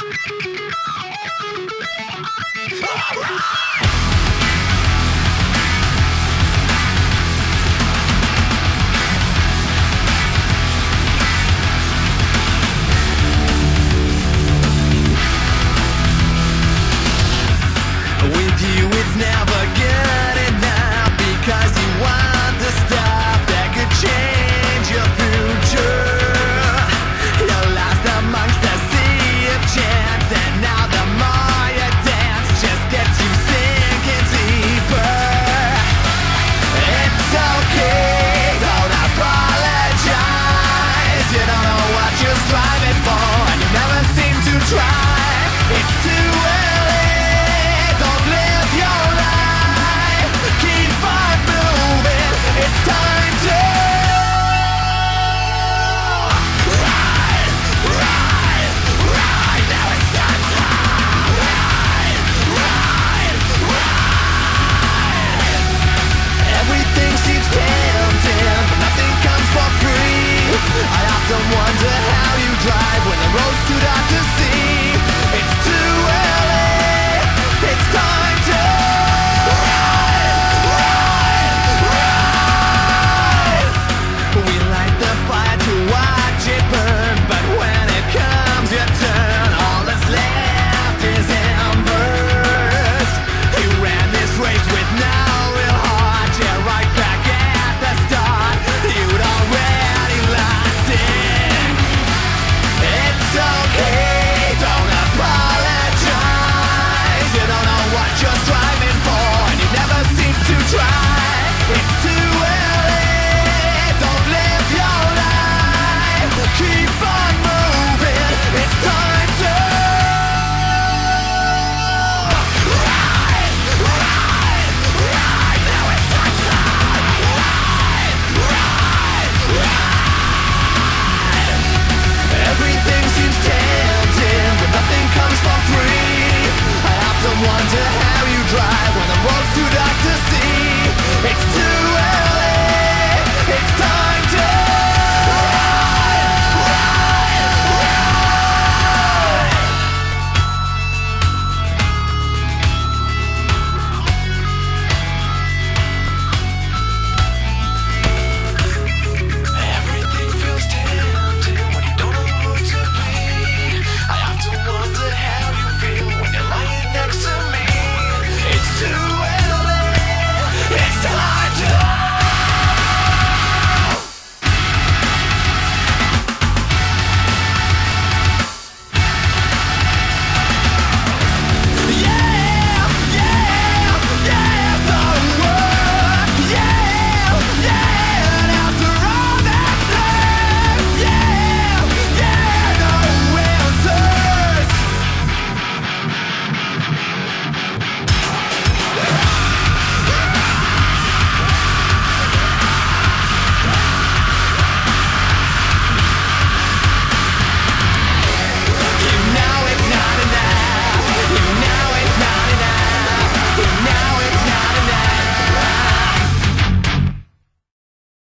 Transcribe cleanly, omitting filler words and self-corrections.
With you it's never good enough, because you want the stuff that could change your future. You're lost amongst a sea of chance, and now the more you dance just gets you sinking deeper. It's okay, don't apologize. You don't know what you're striving for, and you never seem to try. It's too early, don't live your life. Keep on moving, it's time to ride, ride, ride. Now it's time to ride, ride, ride. Everything seems tempting, but nothing comes for free. I often wonder how you drive when the road's too dark to see.